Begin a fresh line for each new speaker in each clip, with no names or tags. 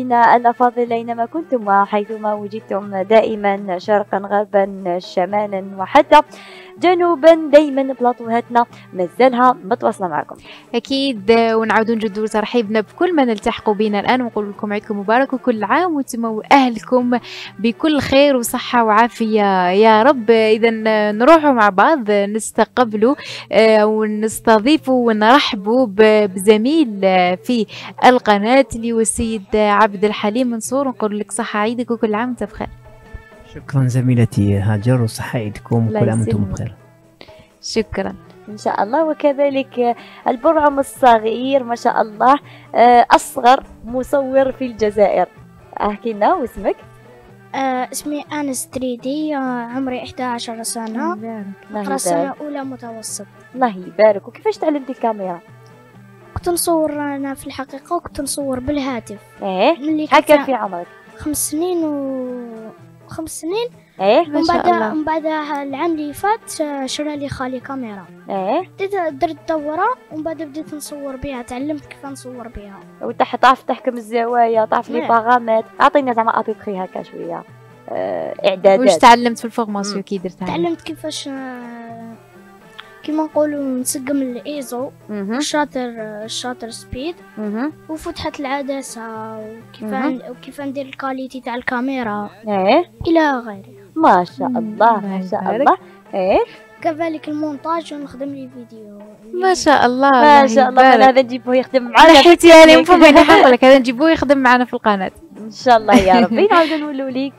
مستمعينا الأفاضل أينما كنتم وحيثما وجدتم دائما شرقا غربا شمالا وحتى جنوبا، دائما بلاطوهاتنا مازالها متواصلة معكم
أكيد. ونعاودوا نجدوا ترحيبنا بكل من التحقوا بنا الآن، ونقول لكم عيدكم مبارك وكل عام وانتم وأهلكم بكل خير وصحة وعافية يا رب. إذا نروحوا مع بعض نستقبلوا ونستضيفوا ونرحبوا بزميل في القناة اللي هو السيد عبد الحليم منصور، نقول لك صحة عيدك وكل عام وانت بخير.
شكرا زميلتي هاجر، وصحة عيدكم وكل عام وانتم بخير.
شكرا
إن شاء الله. وكذلك البرعم الصغير ما شاء الله، أصغر مصور في الجزائر. احكي لنا واسمك.
اسمي أنس تريدي، عمري 11 سنة، أقرأ سنة أولى متوسط.
الله يبارك. وكيفاش تعلمتي الكاميرا؟
كنت نصور أنا في الحقيقة، وكنت نصور بالهاتف.
ملي كان في عمرك
5 سنين و5 سنين. من بعد العام اللي فات شرى لي خالي كاميرا. بديت درت دورة ومن بعد بديت نصور بها، تعلمت كيف نصور بها.
تعرف تحكم الزوايا، تعرف لي باغامات. اعطينا زعما ابيبخي هكا شويه اعدادات.
واش تعلمت في الفورماسيون كي درتها؟
تعلمت كيفاش كيما نقولوا نسقم الايزو، الشاتر سبيد، وفتحة العدسة، وكيف ندير الكاليتي تاع الكاميرا الى غيره.
ما شاء الله ما شاء الله.
كذلك المونتاج، ونخدم لي فيديو.
ما شاء الله
ما شاء الله. هذا نجيبوه يخدم معنا.
حيتي يعني مفهوم حق لك هذا نجيبوه يخدم معنا في القناة
ان شاء الله يا ربي. نعاود نقولوا لك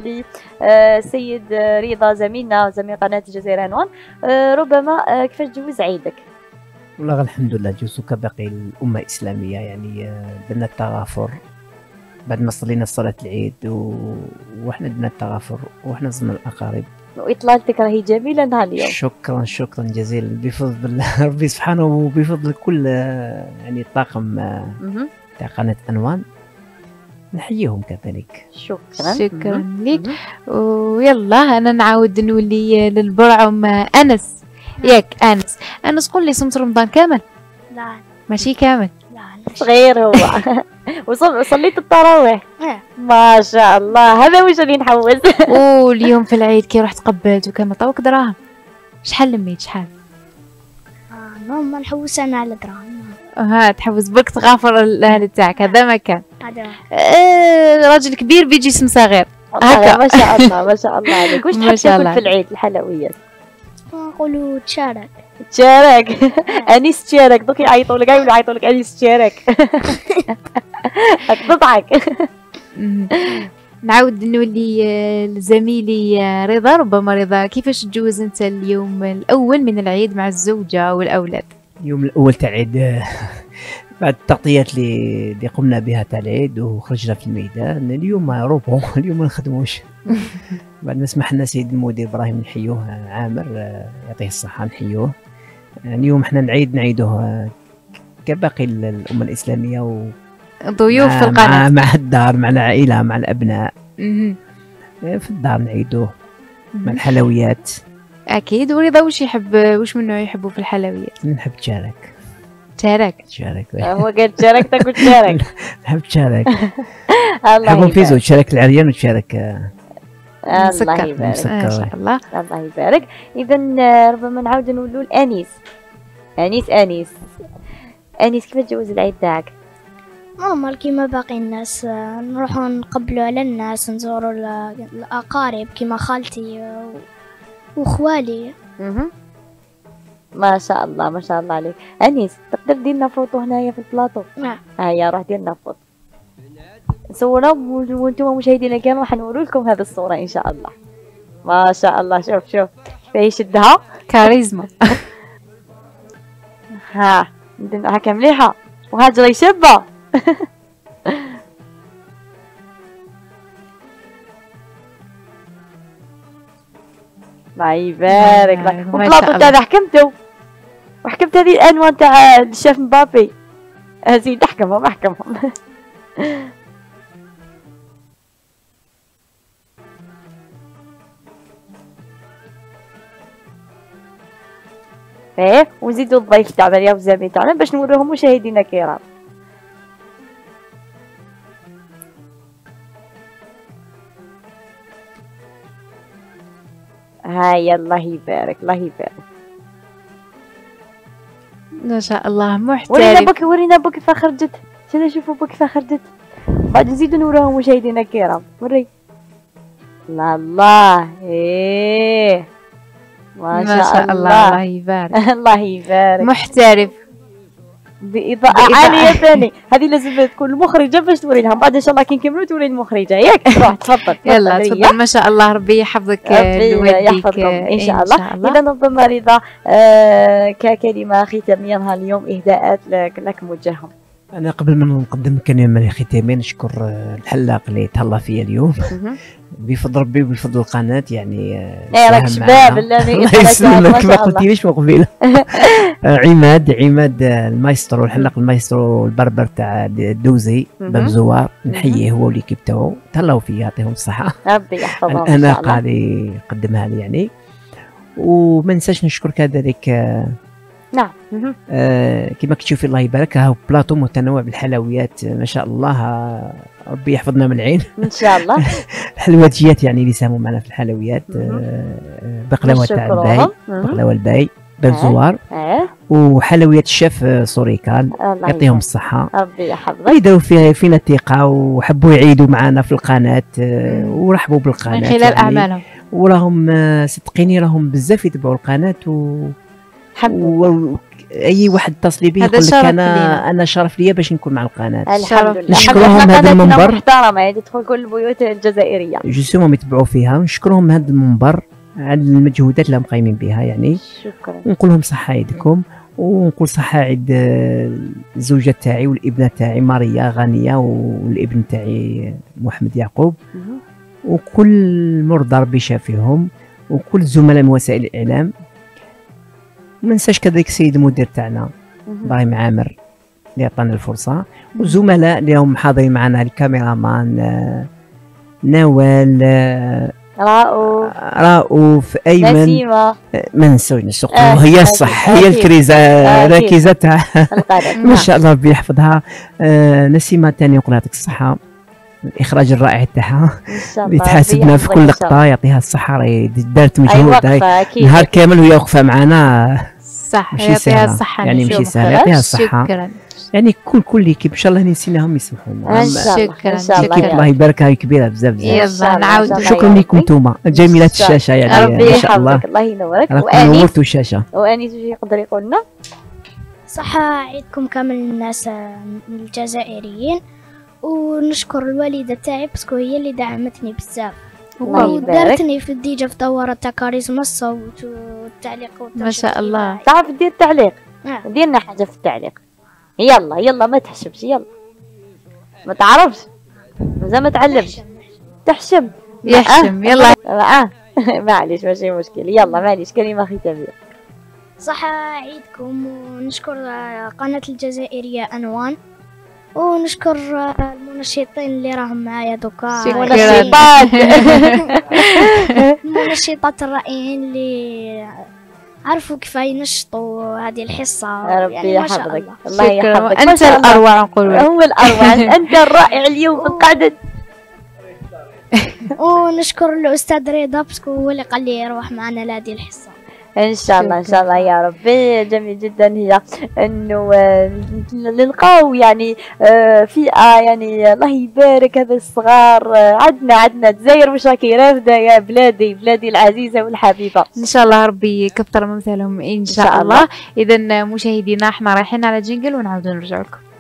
لسيد رضا زميلنا زميل قناة الجزائر عنوان، ربما كيفاش جوز عيدك؟
والله الحمد لله جوزو كباقي الأمة الإسلامية، يعني درنا التغافر بعد ما صلينا صلاة العيد وإحنا درنا التغافر وإحنا زرنا الأقارب.
وإطلالتك راهي جميلة نهار اليوم.
شكرا جزيلا بفضل ربي سبحانه وبفضل كل يعني الطاقم تاع قناة عنوان، نحييهم كذلك.
شكرا لك. ويلا أنا نعاود نولي للبرعم أنس. ياك أنس قول لي، صمت رمضان كامل؟
لا
ماشي كامل،
لا
صغير هو. وصليت التراويح؟ ما شاء الله. هذا وش اللي نحوس.
واليوم في العيد كي رحت قبلت وكان عطاوك دراهم؟ شحال لميت شحال؟
ما نحوس انا على دراهم.
تحوس بك تغافر الاهل تاعك. هذا ما كان. راجل كبير بيجي اسم صغير
هكا. ما شاء الله ما شاء الله عليك. واش تحب تاكل في العيد الحلويات؟
نقولوا تشارك.
انيس تشارك. دوك يعيطوا لك، يعيطوا لك انيس تشارك. تضحك.
نعاود نولي لزميلي رضا. ربما رضا، كيفاش تجوز انت اليوم الاول من العيد مع الزوجه والاولاد؟
اليوم الاول تاع العيد بعد التغطيات اللي قمنا بها تاع العيد وخرجنا في الميدان، اليوم روبو اليوم ما نخدموش. بعد ما سمح لنا سيد المدير ابراهيم نحيوه، عامر يعطيه الصحه نحيوه. اليوم احنا نعيدوه كباقي الامه الاسلاميه
ضيوف في القناه،
مع الدار، مع العائله، مع الابناء. في الدار نعيدوه مع الحلويات
اكيد. ورضا واش يحب، واش من نوع يحبوا في الحلويات؟
نحب تشارك.
هو قال تشارك تاكل تشارك.
نحب تشارك.
الله يبارك.
في زوج تشارك العريان وتشارك
الله يبارك.
ما شاء الله.
الله يبارك. اذا ربما نعاود نقولوا لانيس. انيس كيف تجوز العيد تاعك؟
نورمال كيما باقي الناس، نروحوا نقبلوا على الناس، نزوروا الاقارب كيما خالتي وخوالي.
ما شاء الله ما شاء الله عليك. انيس تقدر دير لنا فوطو هنايا في البلاطو؟
نعم.
هيا روح دير لنا فوطو نصورها، وانتم مشاهدينا الكرام راح نوري لكم هذه الصوره ان شاء الله. ما شاء الله. شوف فيه شدها
كاريزما.
هاكا مليحه وهاجره شابه. الله يبارك لك. والبلاطو تاعنا حكمته، وحكمت هذه الانوان تاع الشيف مبابي. زيد احكمهم. ونزيدوا الضيف تاعنا اليوم الزميل تاعنا باش نوريهم مشاهدينا الكرام. هاي الله يبارك الله يبارك.
ما شاء الله محترف.
ورينا بوك كيف خرجت. شنو نشوفوا بوك كيف خرجت. بعد نزيدوا نوراهم مشاهدينا الكرام. وري. الله ايه ما شاء الله
الله يبارك.
الله يبارك.
محترف
بإضاءة عالية ثاني. هذه لازم تكون المخرجة باش توري لهم، بعد إن شاء الله كي نكملوا توري المخرجة ياك. روح تفضل.
يلا تفضل. ما شاء الله ربي يحفظك
يحفظكم إن شاء الله. إذا ربما رضا ككلمة ختامية نهار اليوم إهداءات لك موجههم.
أنا قبل ما نقدم كلمة ختامية نشكر الحلاق اللي تهلا فيا اليوم بفضل ربي وبفضل القناة يعني.
راك شباب
الله يسلمك ما قلتيليش من قبيل. عماد المايسترو الحلاق المايسترو البربر تاع الدوزي باب زوار نحييه هو والكيب تاعو تهلاو فيا يعطيهم الصحة.
ربي يحفظهم.
أنا قال قدمها لي يعني. وما ننساش نشكر كذلك
نعم
كما كتشوفي الله يبارك ها بلاطو متنوع بالحلويات ما شاء الله ربي يحفظنا من العين ان
شاء الله.
الحلوياتيات يعني اللي ساهموا معنا في الحلويات بقلاوه تاع الباي بقلاوه الباي باب زوار وحلويات الشيف سوريكال يعطيهم الصحة
ربي يحفظك.
يداو فينا الثقة وحبوا يعيدوا معنا في القناة ورحبوا بالقناة
من خلال أعمالهم
وراهم صدقيني راهم بزاف يتبعوا القناة اي واحد اتصل بي يقول لك انا شرف ليا باش نكون مع القناه.
الحمد لله.
نشكرهم هذا المنبر
محترمه يعني تدخل كل البيوت الجزائريه
جوستومون يتبعوا فيها ونشكرهم هذا المنبر على المجهودات اللي هم قايمين بها يعني.
شكرا.
ونقول لهم صحه عيدكم ونقول صحه عيد الزوجه تاعي والابنه تاعي ماريا غانيه والابن تاعي محمد يعقوب وكل مرضى ربي يشافيهم وكل الزملاء من وسائل الاعلام. ما ننساش كذلك السيد المدير تاعنا ابراهيم عامر اللي عطانا الفرصه والزملاء اللي هم حاضرين معنا الكاميرامان نوال رؤوف ايمن
نسيمه
ما نسويش نسوق هي الصح هي الكريزه ركيزه تاع ما شاء الله ربي يحفظها. نسيمه ثاني نقول يعطيك الصحه الاخراج الرائع تاعها اللي تحاسبنا في كل لقطه يعطيها الصحه راهي دارت مجهود نهار كامل وهي واقفه معنا
صح يعطيها الصحه
يعني ماشي سهل يعطيها الصحه.
شكرا
يعني كل ليكيب ان شاء الله نسيناهم يسمحونا.
شكرا
الله يبارك هاي كبيره بزاف
يلا نعاود.
شكرا لكم انتوما جميلات الشاشه يعني
ربي يحفظك الله ينورك.
نورتوا الشاشه.
وانيس واش يقدر يقول لنا؟
صحة عيدكم كامل الناس الجزائريين ونشكر الوالدة تاعي باسكو هي اللي دعمتني بزاف ودارتني في الديجة في دورة تاع كاريزما الصوت والتعليق
ما شاء الله.
تعرف دير التعليق ديرنا حاجة في التعليق. يلا ما تحشمش يلا ما تعرفش مازال ما تعلمش تحشم
يحشم يلا
معليش ماشي مشكل. يلا معليش كلمة ختامية.
صحة عيدكم ونشكر قناة الجزائرية أنوان ونشكر المنشطين اللي راهم معايا دوكا المنشطات الرائعين اللي عرفوا كيف ينشطوا هذه الحصة.
ربي يحفظك الله يحفظك.
أنت الأروع نقول
هم الأروع أنت الرائع اليوم في القعدة.
ونشكر الأستاذ رضا باسكو هو اللي قال لي روح معنا لهذه الحصة.
ان شاء الله يا ربي. جميل جدا هي انه نلقاو يعني فئه يعني الله يبارك هذا الصغار عندنا الجزائر واش راكي رافده يا بلادي العزيزه والحبيبه.
ان شاء الله ربي يكثر من مثالهم ان شاء الله. اذا مشاهدينا احنا رايحين على جينجل ونعاودوا نرجع لكم.